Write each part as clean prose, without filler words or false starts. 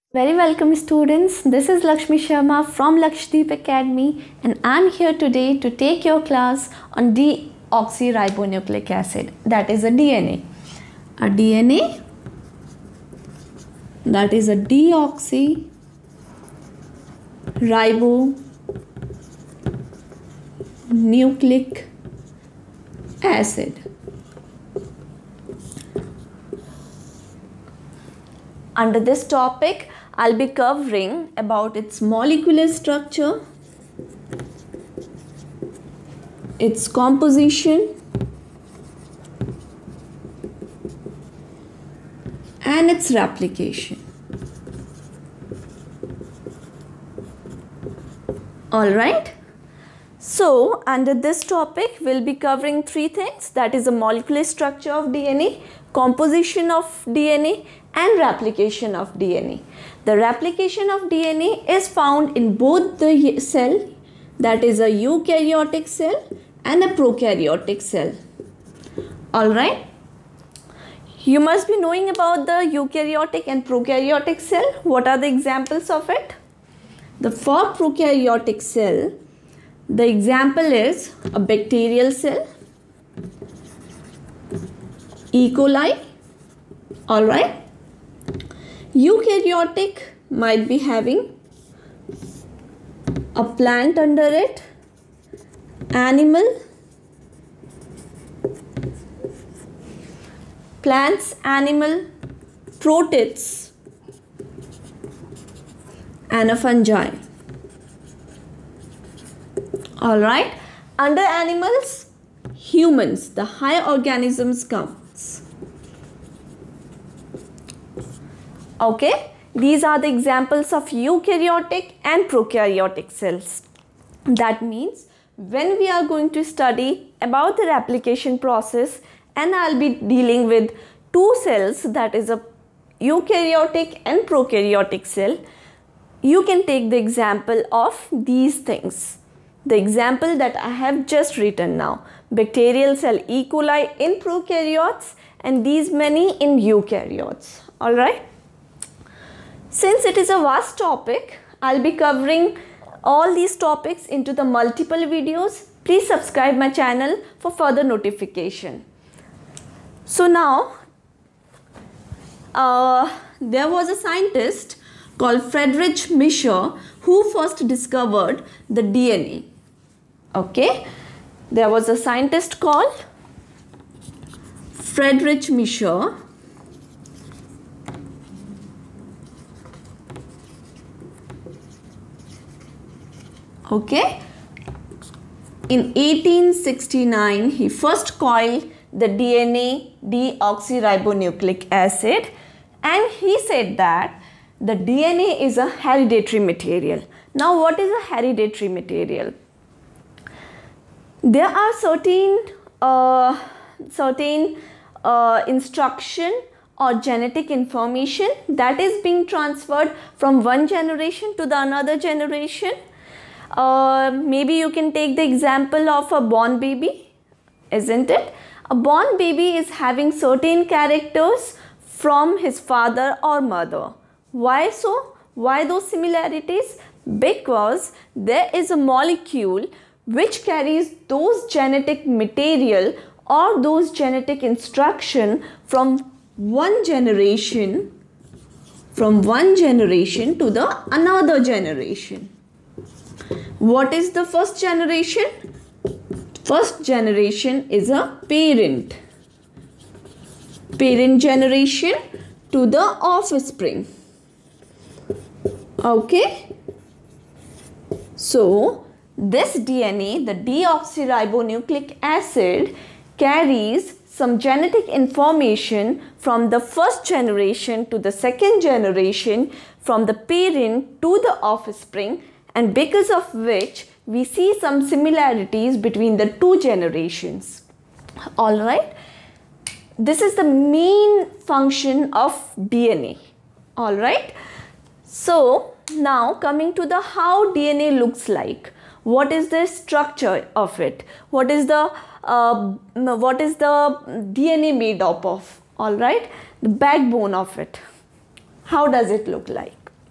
Very welcome students. This is Lakshmi Sharma from Lakshdeep Academy and I'm here today to take your class on deoxyribonucleic acid, that is a DNA. A DNA, that is a deoxyribonucleic acid. Under this topic, I'll be covering about its molecular structure, its composition, and its replication. Alright, so under this topic, we'll be covering three things, that is the molecular structure of DNA, composition of DNA, and replication of DNA. The replication of DNA is found in both the cell, that is a eukaryotic cell and a prokaryotic cell. Alright, you must be knowing about the eukaryotic and prokaryotic cell. What are the examples of it? For prokaryotic cell, the example is a bacterial cell, E. coli. Alright, eukaryotic might be having a plant under it, animal, plants, animal, protists, and a fungi. Alright, under animals, humans, the high organisms comes. Okay, these are the examples of eukaryotic and prokaryotic cells. That means when we are going to study about the replication process, and I'll be dealing with two cells, that is a eukaryotic and prokaryotic cell, you can take the example of these things. The example that I have just written now, bacterial cell E. coli in prokaryotes and these many in eukaryotes. Alright. Since it is a vast topic, I'll be covering all these topics into the multiple videos. Please subscribe my channel for further notification. So now, there was a scientist called Friedrich Miescher who first discovered the DNA. Okay, there was a scientist called Friedrich Miescher. Okay, in 1869, he first coiled the DNA deoxyribonucleic acid, and he said that the DNA is a hereditary material. Now, what is a hereditary material? There are certain instruction or genetic information that is being transferred from one generation to the another generation. Maybe you can take the example of a born baby, isn't it? A born baby is having certain characters from his father or mother. Why so? Why those similarities? Because there is a molecule which carries those genetic material or those genetic instruction from one generation to the another generation. What is the first generation? First generation is a parent generation to the offspring. Okay, so this DNA, the deoxyribonucleic acid, carries some genetic information from the first generation to the second generation, from the parent to the offspring, and because of which we see some similarities between the two generations. Alright, this is the main function of DNA. Alright, so now coming to the how DNA looks like. What is the structure of it? What is the DNA made up of? All right, the backbone of it. How does it look like?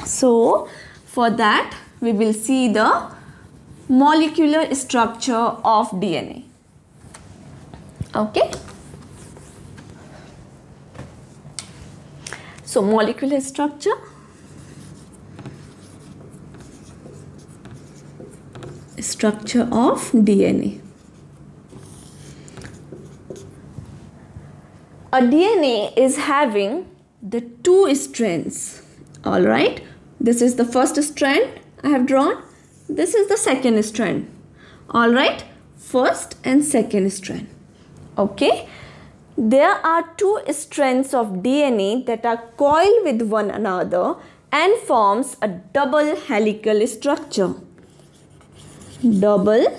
So for that we will see the molecular structure of DNA. Okay. So molecular structure. Structure of DNA. A DNA is having the two strands. All right. This is the first strand I have drawn. This is the second strand. All right. First and second strand. Okay. There are two strands of DNA that are coiled with one another and forms a double helical structure. Double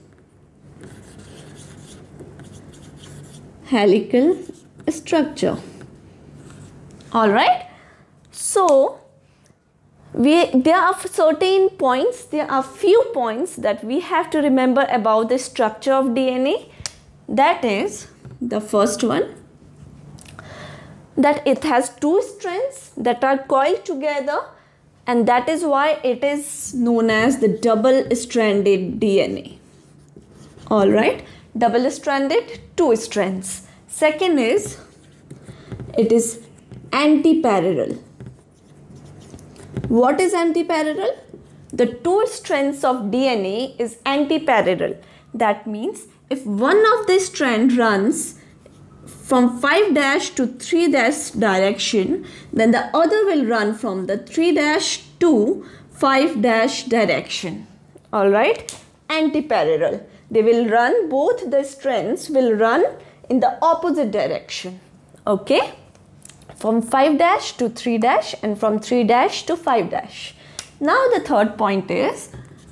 helical structure. All right. So there are certain points, there are few points that we have to remember about the structure of DNA. That is the first one, that it has two strands that are coiled together, and that is why it is known as the double-stranded DNA. All right, double-stranded, two strands. Second is, it is antiparallel. What is antiparallel? The two strands of DNA is antiparallel. That means if one of the strand runs from 5' to 3' direction, then the other will run from the 3' to 5' direction. All right, antiparallel. They will run, both the strands will run in the opposite direction. Okay, from 5' to 3' and from 3' to 5'. Now the third point is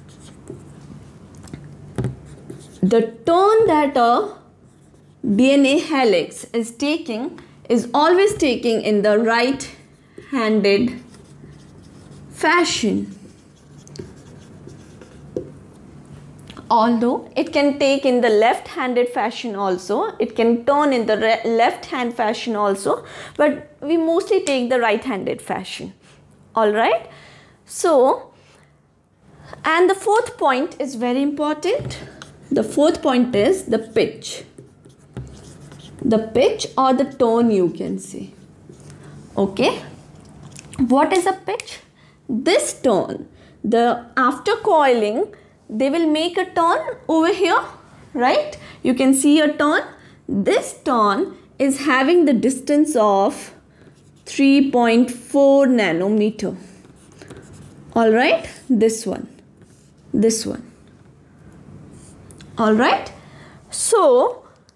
the turn that a DNA helix is taking is always taking in the right-handed fashion. Although it can take in the left-handed fashion also, it can turn in the left-hand fashion also, but we mostly take the right-handed fashion. All right. So, and the fourth point is very important. The fourth point is the pitch. The pitch or the tone, you can say. Okay. What is a pitch? This tone, after coiling, they will make a turn over here, right? You can see a turn. This turn is having the distance of 3.4 nanometer. All right, this one. All right. So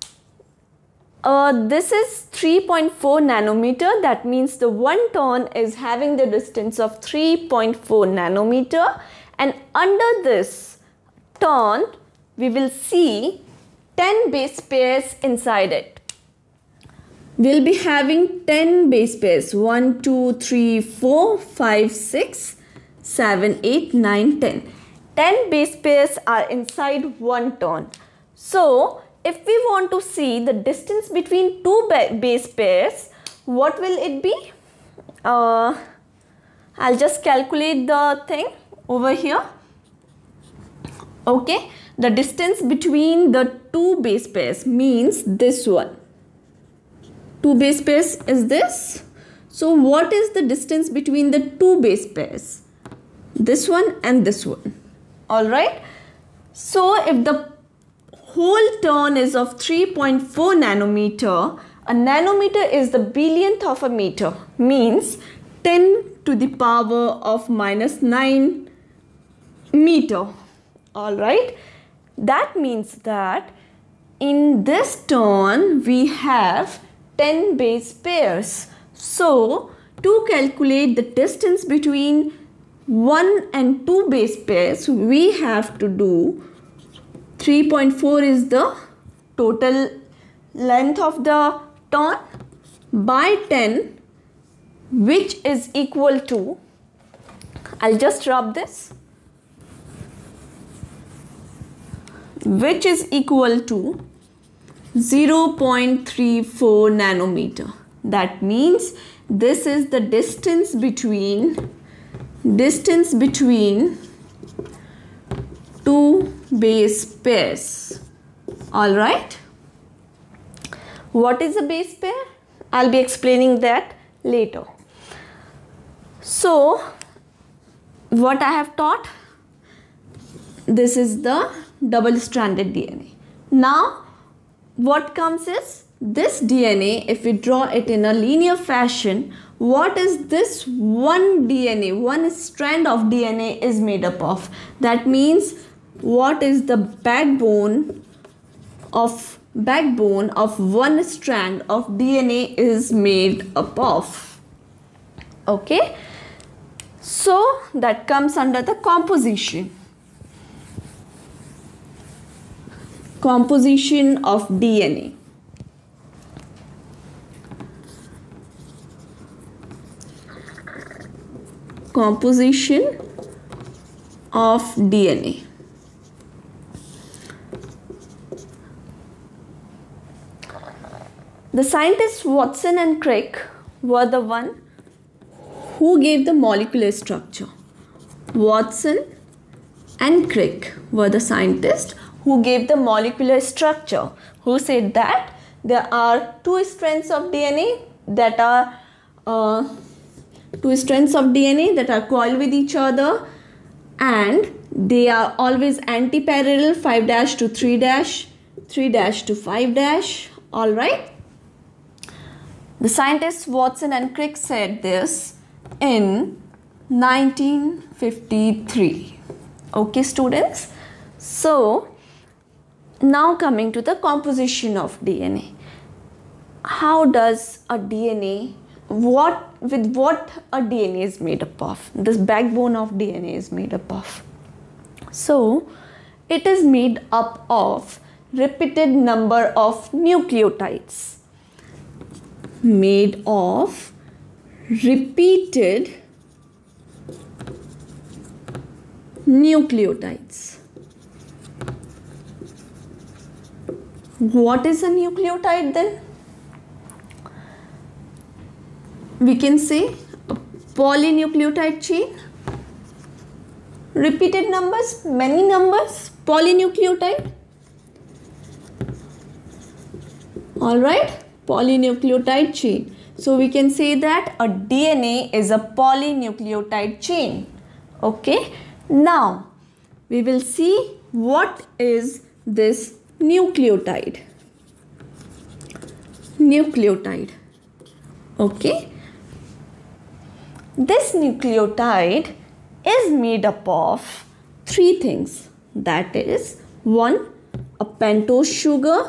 this is 3.4 nanometer. That means the one turn is having the distance of 3.4 nanometer, and under this turn we will see 10 base pairs inside it. We'll be having 10 base pairs. 1, 2, 3, 4, 5, 6, 7, 8, 9, 10. 10 base pairs are inside one turn. So if we want to see the distance between two base pairs, what will it be? I'll just calculate the thing over here. Okay, the distance between the two base pairs means this one. Two base pairs is this. So what is the distance between the two base pairs? This one and this one. All right. So if the whole turn is of 3.4 nanometer, a nanometer is the billionth of a meter, means 10 to the power of -9 meter. All right. That means that in this turn we have 10 base pairs. So to calculate the distance between 1 and 2 base pairs, we have to do 3.4 is the total length of the turn by 10, which is equal to, I'll just rub this, which is equal to 0.34 nanometer. That means this is the distance between distance between two base pairs. Alright. What is a base pair? I'll be explaining that later. So, what I have taught, this is the double-stranded DNA. Now, what comes is this DNA, if we draw it in a linear fashion, what is this one DNA, one strand of DNA is made up of? That means what is the backbone of one strand of DNA is made up of. Okay. So that comes under the composition. Composition of DNA. Composition of DNA. The scientists Watson and Crick were the one who gave the molecular structure. Watson and Crick were the scientists who gave the molecular structure, who said that there are two strands of DNA that are coiled with each other, and they are always anti-parallel, 5' to 3', 3' to 5'. All right. The scientists Watson and Crick said this in 1953. Okay, students. So, now coming to the composition of DNA. How does a DNA, what a DNA is made up of? This backbone of DNA is made up of. So, it is made up of repeated number of nucleotides. Made of repeated nucleotides. What is a nucleotide then? We can say a polynucleotide chain. Repeated numbers, many numbers, polynucleotide. Alright, polynucleotide chain. So we can say that a DNA is a polynucleotide chain. Okay. Now we will see what is this nucleotide. Nucleotide. Okay. This nucleotide is made up of three things. That is, one, a pentose sugar,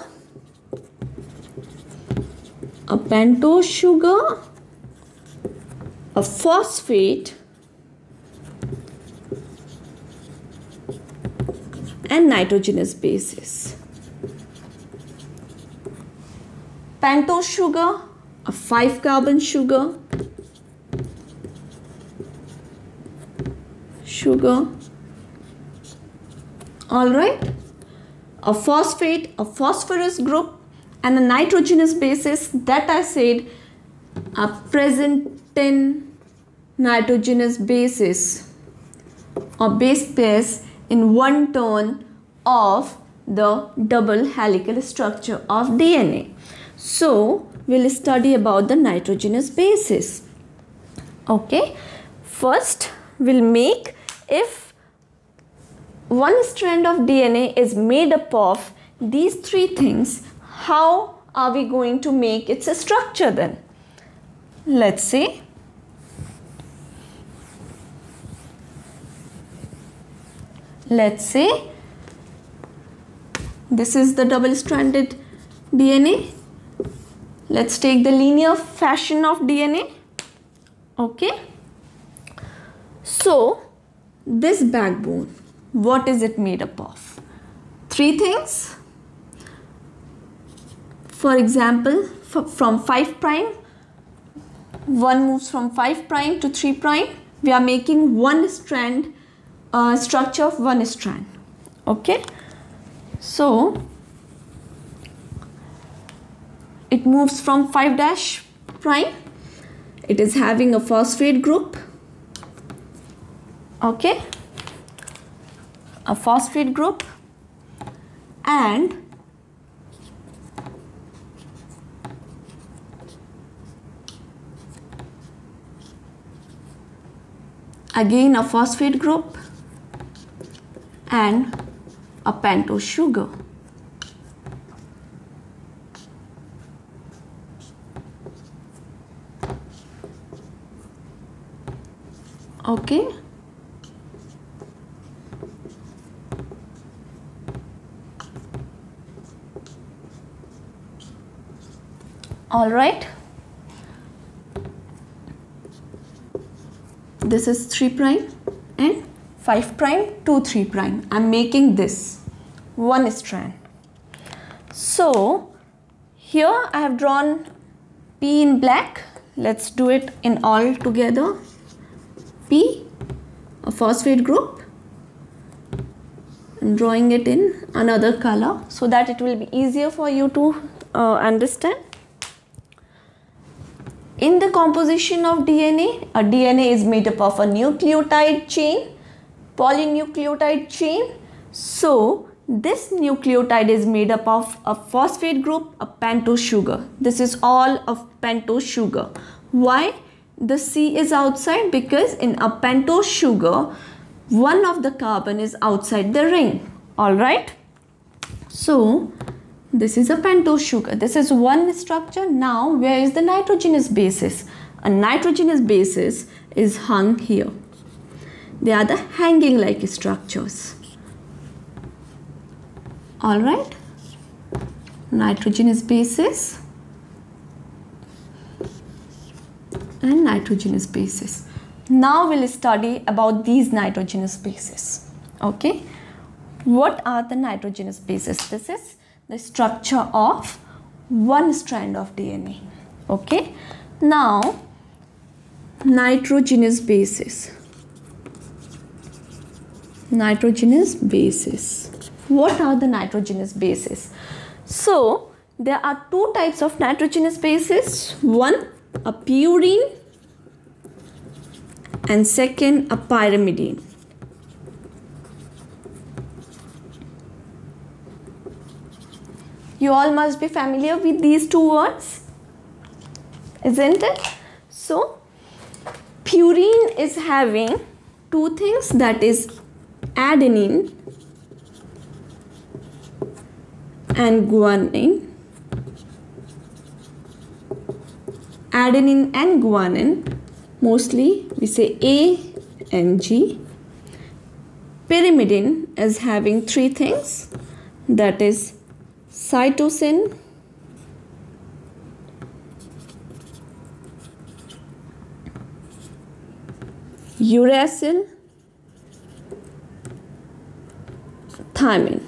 a phosphate, and nitrogenous bases. Pentose sugar, a 5-carbon sugar, alright, a phosphate, a phosphorus group, and a nitrogenous bases that I said are present in nitrogenous bases or base pairs in one turn of the double helical structure of DNA. So, we'll study about the nitrogenous bases. Okay, first we'll make, if one strand of DNA is made up of these three things, how are we going to make its structure then? Let's say this is the double-stranded DNA. Let's take the linear fashion of DNA. Okay. So, this backbone, what is it made up of? Three things. For example, from 5 prime, one moves from 5 prime to 3 prime. We are making one strand, structure of one strand. Okay. So, it moves from 5' prime. It is having a phosphate group. Okay, a phosphate group and again a phosphate group and a pentose sugar. Okay, all right, this is 3 prime and 5 prime to 3 prime. I'm making this one strand. So here I have drawn P in black. Let's do it in all together. P, a phosphate group. I'm drawing it in another color so that it will be easier for you to understand. In the composition of DNA, a DNA is made up of a nucleotide chain, polynucleotide chain. So this nucleotide is made up of a phosphate group, a pentose sugar. This is all of pentose sugar. Why? The C is outside because in a pentose sugar, one of the carbon is outside the ring. Alright. So this is a pentose sugar. This is one structure. Now where is the nitrogenous basis? A nitrogenous basis is hung here. They are the hanging like structures. Alright. Nitrogenous basis and nitrogenous bases. Now we'll study about these nitrogenous bases. Okay, what are the nitrogenous bases? This is the structure of one strand of DNA. Okay, now nitrogenous bases. Nitrogenous bases. What are the nitrogenous bases? So there are two types of nitrogenous bases. One, a purine, and second, a pyrimidine. You all must be familiar with these two words, isn't it? So purine is having two things, that is adenine and guanine. Adenine and guanine, mostly we say A and G. Pyrimidine is having three things, that is cytosine, uracil, thymine.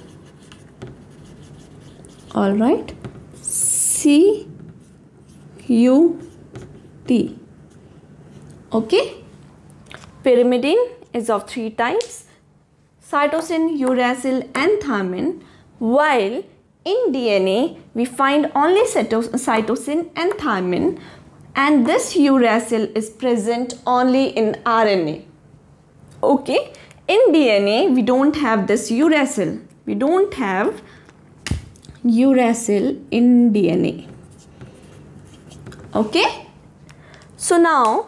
All right, C U T. Okay, pyrimidine is of three types, cytosine, uracil and thymine, while in DNA we find only cytosine and thymine, and this uracil is present only in RNA. Okay, in DNA we don't have this uracil. We don't have uracil in DNA. Okay, so now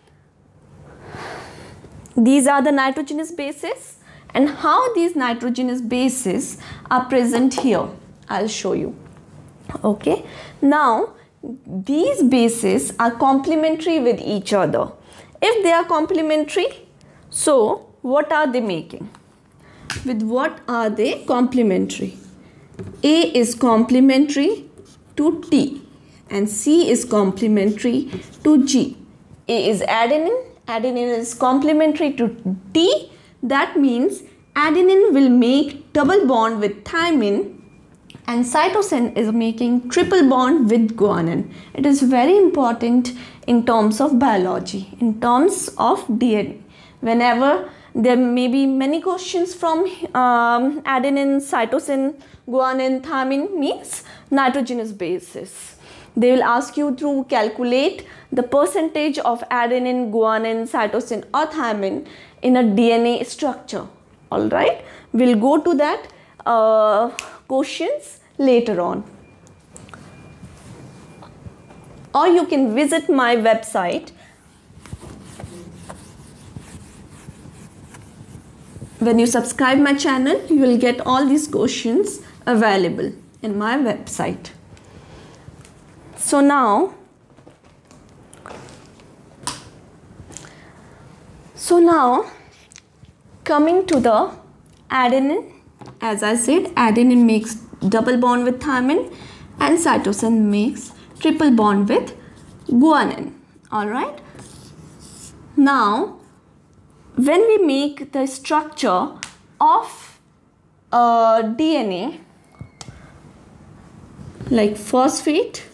these are the nitrogenous bases, and how these nitrogenous bases are present here, I'll show you. Okay, now these bases are complementary with each other. If they are complementary, so what are they making? With what are they complementary? A is complementary to T and C is complementary to G. A is adenine. Adenine is complementary to T. That means adenine will make double bond with thymine and cytosine is making triple bond with guanine. It is very important in terms of biology, in terms of DNA. Whenever there may be many questions from adenine, cytosine, guanine, thymine means nitrogenous bases. They will ask you to calculate the percentage of adenine, guanine, cytosine or thymine in a DNA structure. Alright, we'll go to that questions later on. Or you can visit my website. When you subscribe my channel, you will get all these questions available in my website. So now coming to the adenine, as I said, adenine makes double bond with thymine and cytosine makes triple bond with guanine. Alright. Now, when we make the structure of DNA, like phosphate,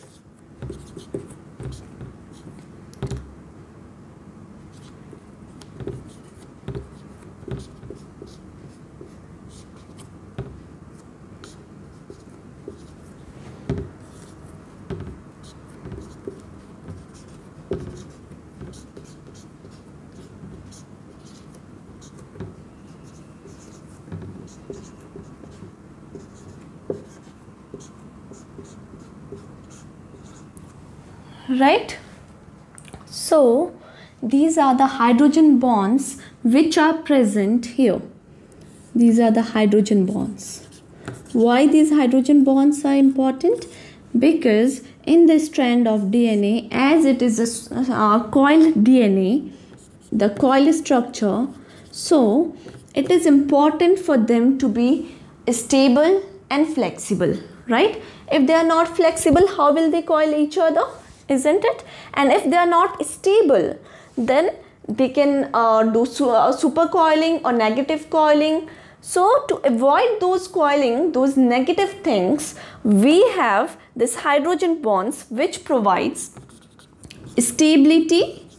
right? So these are the hydrogen bonds which are present here. These are the hydrogen bonds. Why these hydrogen bonds are important? Because in the strand of DNA, as it is a coiled DNA, the coil structure, so it is important for them to be stable and flexible, right? If they are not flexible, how will they coil each other? Isn't it? And if they are not stable, then they can do supercoiling or negative coiling. So to avoid those coiling, those negative things, we have this hydrogen bonds which provides stability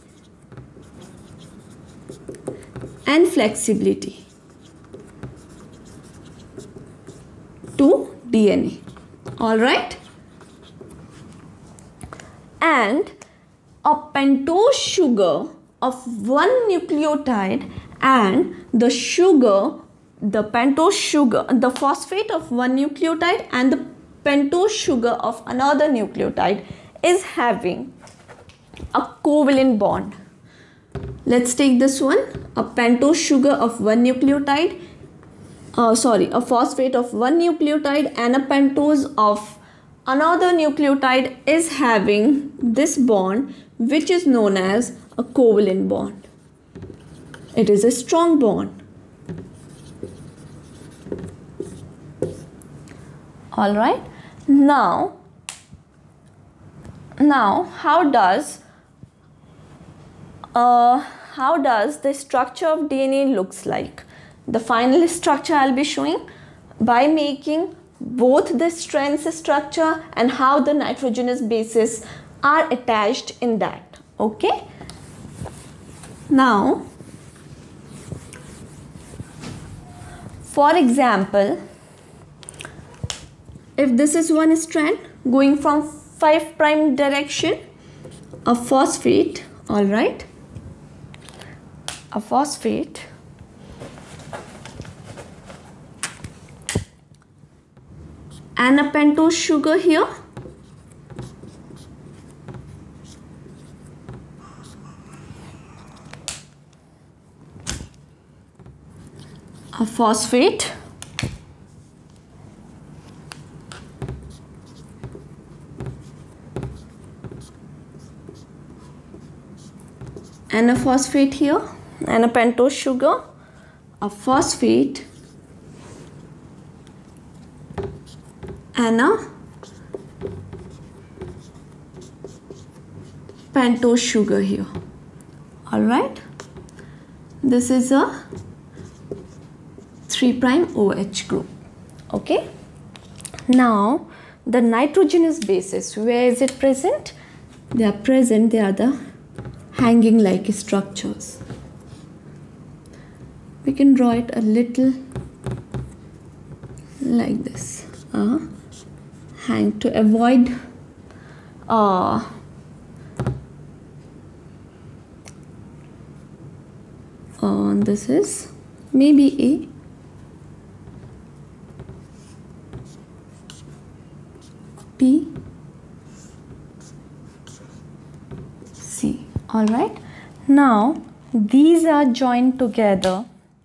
and flexibility to DNA. All right. And a pentose sugar of one nucleotide and the pentose sugar, the phosphate of one nucleotide and the pentose sugar of another nucleotide is having a covalent bond. Let's take this one, a pentose sugar of one nucleotide, a phosphate of one nucleotide and a pentose of another nucleotide is having this bond which is known as a covalent bond. It is a strong bond. All right. Now how does the structure of DNA looks like? The final structure I'll be showing by making both the strands structure and how the nitrogenous bases are attached in that. Okay. Now, for example, if this is one strand going from 5' direction, a phosphate, all right, a phosphate and a pentose sugar here, a phosphate and a phosphate here and a pentose sugar, a phosphate and a pentose sugar here. All right, this is a 3' OH group. Okay. Now the nitrogenous bases, where is it present? They are present, they are the hanging like structures. We can draw it a little like this. Hang to avoid this is maybe A, B, C. All right. Now these are joined together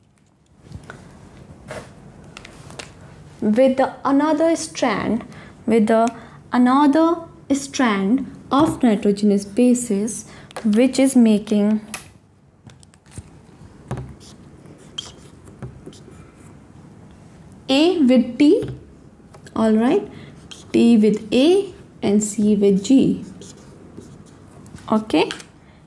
with another strand of nitrogenous bases, which is making A with T, all right, T with A and C with G. Okay,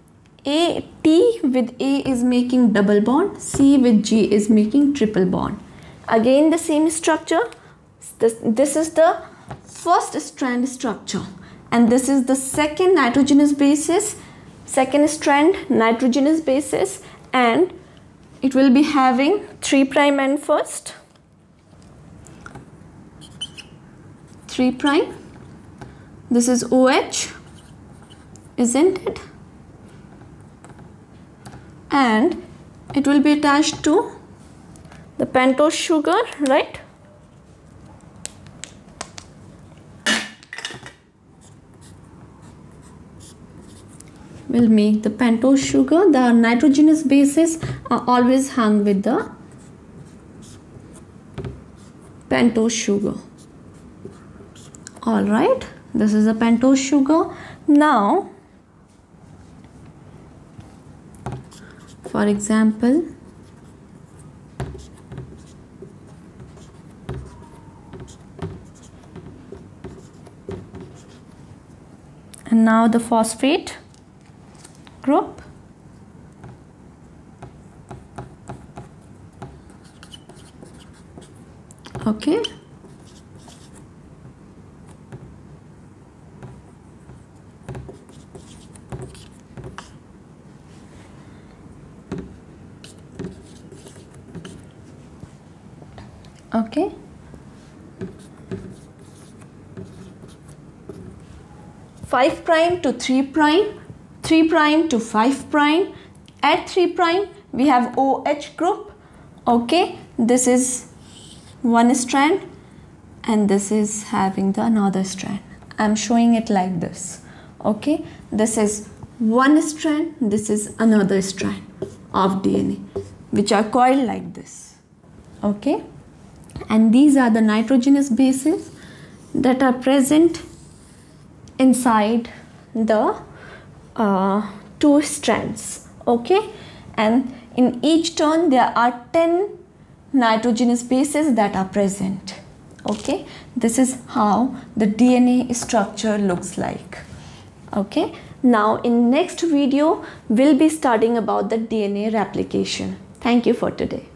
T with A is making double bond, C with G is making triple bond. Again the same structure. This is the first strand structure, and this is the second nitrogenous basis, second strand nitrogenous basis, and it will be having 3' end first, 3'. This is OH, isn't it? And it will be attached to the pentose sugar, right? Will make the pentose sugar. The nitrogenous bases are always hung with the pentose sugar. All right, this is a pentose sugar. Now, for example, and now the phosphate group. Okay. Okay. Five prime to 3 prime, 3 prime to 5 prime. At 3 prime we have OH group. Okay, this is one strand and this is having the another strand. I'm showing it like this. Okay, this is one strand, this is another strand of DNA, which are coiled like this. Okay, and these are the nitrogenous bases that are present inside the two strands. Okay, and in each turn there are 10 nitrogenous bases that are present. Okay, this is how the DNA structure looks like. Okay, now in next video we'll be studying about the DNA replication. Thank you for today.